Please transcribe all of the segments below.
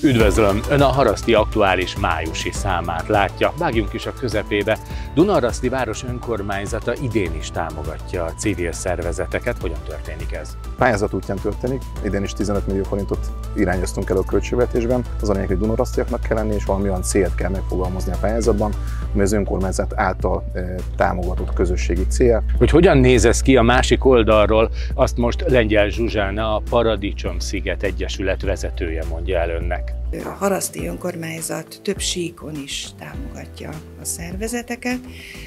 Üdvözlöm! Ön a Haraszti aktuális májusi számát látja. Vágjunk is a közepébe. Dunaharaszti város önkormányzata idén is támogatja a civil szervezeteket. Hogyan történik ez? Pályázat útján történik. Idén is 15 millió forintot irányoztunk elő a költségvetésben. Az a lényeg, hogy dunaharasztiaknak kell lenni, és valami olyan célt kell megfogalmazni a pályázatban, ami az önkormányzat által támogatott közösségi cél. Hogy hogyan néz ez ki a másik oldalról, azt most Lengyel Zsuzsána, a Paradicsom-sziget Egyesület vezetője mondja el önnek. A haraszti önkormányzat több síkon is támogatja a szervezeteket.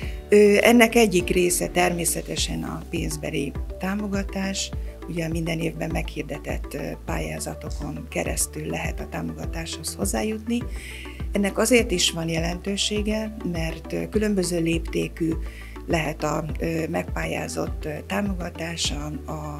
Ennek egyik része természetesen a pénzbeli támogatás. Ugye minden évben meghirdetett pályázatokon keresztül lehet a támogatáshoz hozzájutni. Ennek azért is van jelentősége, mert különböző léptékű lehet a megpályázott támogatása,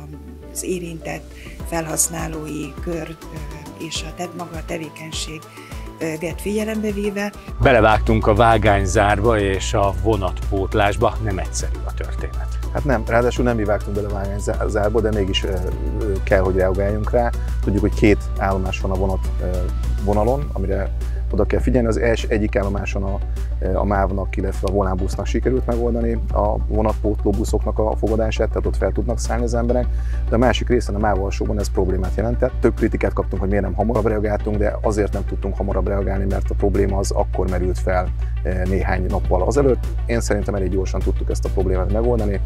az érintett felhasználói kör és maga a tevékenységet figyelembe véve. Belevágtunk a vágányzárba és a vonatpótlásba, nem egyszerű a történet. Hát nem, ráadásul nem mi vágtunk bele a vágányzárba, de mégis kell, hogy reagáljunk rá. Tudjuk, hogy 2 állomás van a vonalon, amire oda kell figyelni. Az egyik állomáson a MÁV-nak, illetve a Volánbusznak sikerült megoldani a vonatpótló buszoknak a fogadását, tehát ott fel tudnak szállni az emberek, de a másik részen, a MÁV alsóban ez problémát jelentett. Több kritikát kaptunk, hogy miért nem hamarabb reagáltunk, de azért nem tudtunk hamarabb reagálni, mert a probléma az akkor merült fel néhány nappal azelőtt. Én szerintem elég gyorsan tudtuk ezt a problémát megoldani.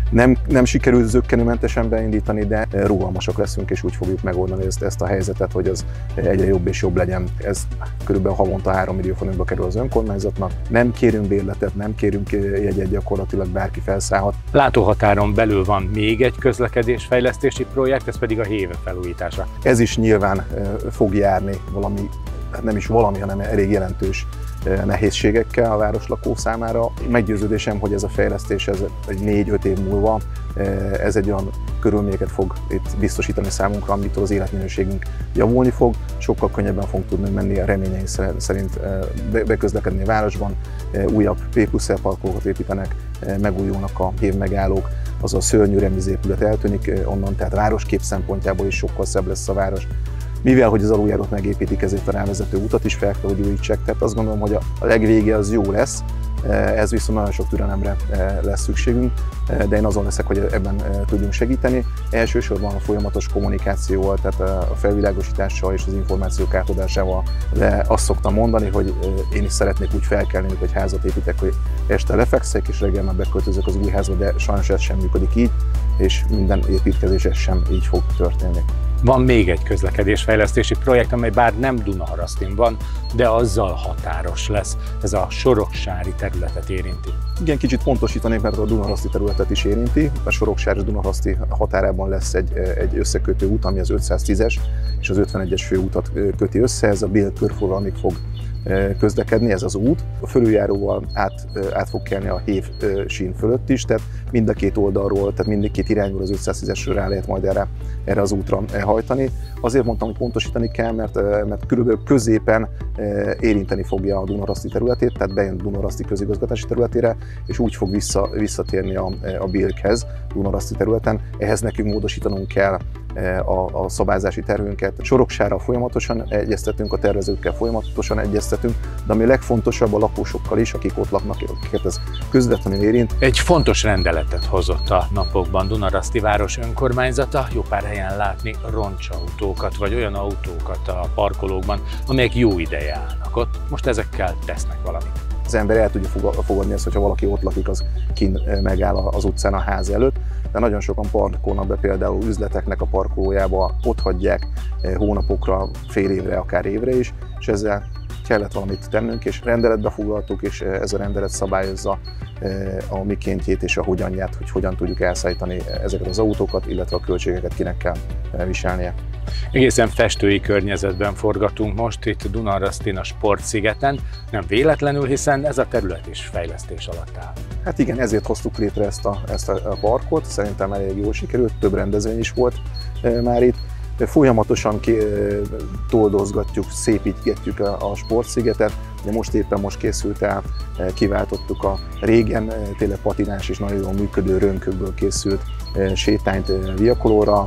Nem sikerült zökkenőmentesen beindítani, de rugalmasak leszünk, és úgy fogjuk megoldani ezt a helyzetet, hogy az egyre jobb és jobb legyen. Ez körülbelül havonta 3 millió forintba kerül az önkormányzatnak. Nem kérünk bérletet, nem kérünk jegyet, gyakorlatilag bárki felszállhat. Látóhatáron belül van még egy közlekedésfejlesztési projekt, ez pedig a Héve felújítása. Ez is nyilván fog járni valami, nem is valami, hanem elég jelentős nehézségekkel a városlakó számára. Meggyőződésem, hogy ez a fejlesztés ez 4-5 év múlva ez egy olyan körülményeket fog itt biztosítani számunkra, amitől az életminőségünk javulni fog, sokkal könnyebben fogunk tudni menni a reményeink szerint beközlekedni a városban, újabb P+E parkolókat építenek, megújulnak a hévmegállók, az a szörnyű remizépület eltűnik onnan, tehát városkép szempontjából is sokkal szebb lesz a város. Mivel hogy az aluljárót megépítik, ezért a rávezető utat is fel kell, hogy újítsák, tehát azt gondolom, hogy a legvége az jó lesz, ez viszont nagyon sok türelemre lesz szükségünk, de én azon leszek, hogy ebben tudjunk segíteni. Elsősorban a folyamatos kommunikációval, tehát a felvilágosítással és az információk átadásával, de azt szoktam mondani, hogy én is szeretnék úgy felkelni, amikor egy házat építek, hogy este lefekszek és reggel már beköltözök az új házba, de sajnos ez sem működik így, és minden építkezés ez sem így fog történni. Van még egy közlekedésfejlesztési projekt, amely bár nem Dunaharasztin van, de azzal határos lesz. Ez a soroksári területet érinti. Igen, kicsit pontosítanék, mert a dunaharaszti területet is érinti. A Soroksári és Dunaharaszti határában lesz egy összekötő út, ami az 510-es és az 51-es főútat köti össze. Ez a Bél körforgalmig fog közlekedni, ez az út. A fölüljáróval át fog kelni a Hév sín fölött is, tehát mind a 2 oldalról, tehát mind a 2 irányból az 510-esről rá lehet majd erre az útra hajtani. Azért mondtam, hogy pontosítani kell, mert körülbelül középen érinteni fogja a Dunaharaszti területét, tehát bejön a Dunaharaszti közigazgatási területére, és úgy fog visszatérni a Bélkhez Dunaharaszti területen. Ehhez nekünk módosítanunk kell a szabályzási tervünket. Soroksára folyamatosan egyeztetünk, a tervezőkkel folyamatosan egyeztetünk, de ami legfontosabb a lakósokkal is, akik ott laknak, akiket ez közvetlenül érint. Egy fontos rendeletet hozott a napokban Dunaharaszti város önkormányzata, jó pár helyen látni roncsautókat, vagy olyan autókat a parkolókban, amelyek jó ideje állnak ott. Most ezekkel tesznek valamit. Az ember el tudja fogadni ezt, hogyha valaki ott lakik, az kint megáll az utcán a ház előtt, de nagyon sokan parkolnak be például üzleteknek a parkolójába, ott hagyják hónapokra, fél évre, akár évre is, és ezzel kellett valamit tennünk, és rendeletbe foglaltuk, és ez a rendelet szabályozza a mikéntjét és a hogyanját, hogy hogyan tudjuk elszállítani ezeket az autókat, illetve a költségeket kinek kell viselnie. Egészen festői környezetben forgatunk most itt Dunaharasztin a Sportszigeten, nem véletlenül, hiszen ez a terület is fejlesztés alatt áll. Hát igen, ezért hoztuk létre ezt a parkot, szerintem elég jól sikerült, több rendezvény is volt már itt. Folyamatosan toldozgatjuk, szépítgetjük a Sportszigetet. Most éppen készült el, kiváltottuk a régen tényleg patinás és nagyon jól működő rönkökből készült sétányt viakolóra.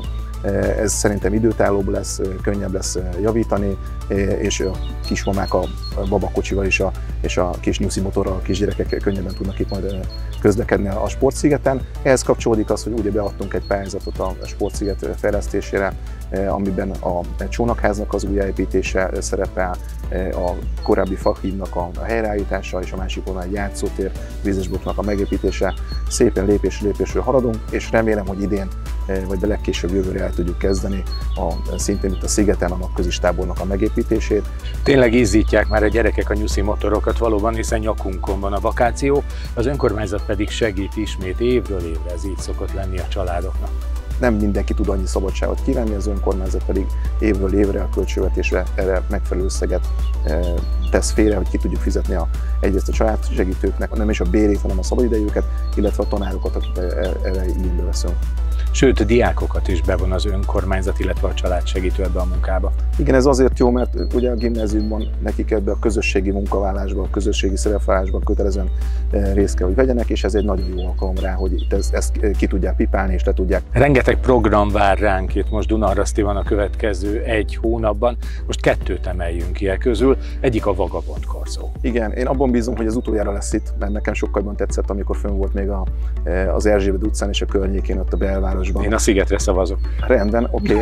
Ez szerintem időtállóbb lesz, könnyebb lesz javítani, és a kismamák a babakocsival és a kis nyuszi motorral a kisgyerekek könnyebben tudnak itt majd közlekedni a Sportszigeten. Ehhez kapcsolódik az, hogy ugye beadtunk egy pályázatot a Sportsziget fejlesztésére, amiben a csónakháznak az újjáépítése szerepel, a korábbi fakhídnak a helyreállítása, és a másik oldalon egy játszótér, vízesblokknak a megépítése. Szépen lépésről haladunk, és remélem, hogy idén vagy de legkésőbb jövőre el tudjuk kezdeni szintén itt a szigeten a napközistábornak a megépítését. Tényleg izzítják már a gyerekek a nyuszi motorokat valóban, hiszen nyakunkon van a vakáció, az önkormányzat pedig segít ismét évről évre, ez így szokott lenni a családoknak. Nem mindenki tud annyi szabadságot kívánni, az önkormányzat pedig évről évre a költségvetésre erre megfelelő összeget tesz félre, hogy ki tudjuk fizetni egyrészt a családsegítőknek, nem is a bérét, hanem a szabadidejüket, illetve a tanárokat, akik erre igénybe veszünk. Sőt, a diákokat is bevon az önkormányzat, illetve a családsegítő ebbe a munkába. Igen, ez azért jó, mert ugye a gimnáziumban nekik ebbe a közösségi munkavállalásban, a közösségi szerepvállalásban kötelezően részt kell, hogy vegyenek, és ez egy nagyon jó alkalom rá, hogy itt ezt ki tudják pipálni, és le tudják. Rengeteg program vár ránk, itt most Dunaharaszti van a következő egy hónapban, most 2 emeljünk ki közül, egyik a Vagabond korzó. Igen, én abban bízom, hogy az utoljára lesz itt, mert nekem sokkal jobban tetszett, amikor fönn volt még az Erzsébet utcán és a környékén, ott a belvárosban. Én a Szigetre szavazok. Rendben, oké.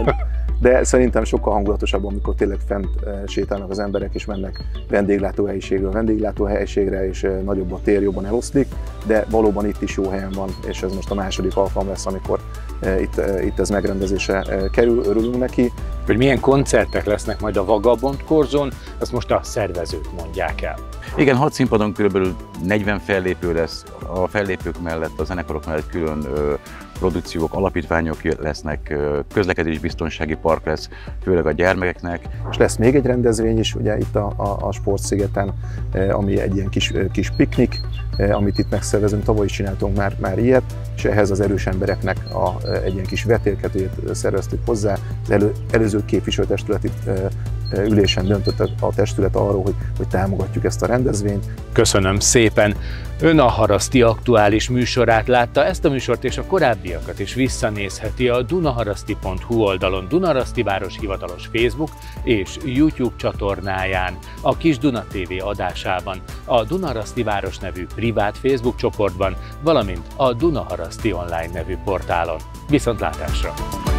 De szerintem sokkal hangulatosabb, amikor tényleg fent sétálnak az emberek, és mennek vendéglátóhelyiségről vendéglátóhelyiségre, és nagyobb a tér, jobban eloszlik, de valóban itt is jó helyen van, és ez most a második alkalom lesz, amikor itt ez megrendezésre kerül, örülünk neki. Hogy milyen koncertek lesznek majd a Vagabond korzón, azt most a szervezők mondják el. Igen, 6 színpadon kb. 40 fellépő lesz, a fellépők mellett, a zenekarok mellett külön produkciók, alapítványok lesznek, közlekedésbiztonsági park lesz, főleg a gyermekeknek. És lesz még egy rendezvény is, ugye itt a Sportszigeten, ami egy ilyen kis piknik, amit itt megszervezünk, tavaly is csináltunk már ilyet, és ehhez az erős embereknek egy ilyen kis vetélkedőjét szerveztük hozzá. Az előző képviselőtestületi ülésen döntött a testület arról, hogy támogatjuk ezt a rendezvényt. Köszönöm szépen! Ön a Haraszti aktuális műsorát látta, ezt a műsort és a korábbiakat is visszanézheti a dunaharaszti.hu oldalon, Dunaharaszti város hivatalos Facebook és YouTube csatornáján, a Kis Duna TV adásában, a Dunaharaszti város nevű privát Facebook csoportban, valamint a Dunaharaszti online nevű portálon. Viszontlátásra!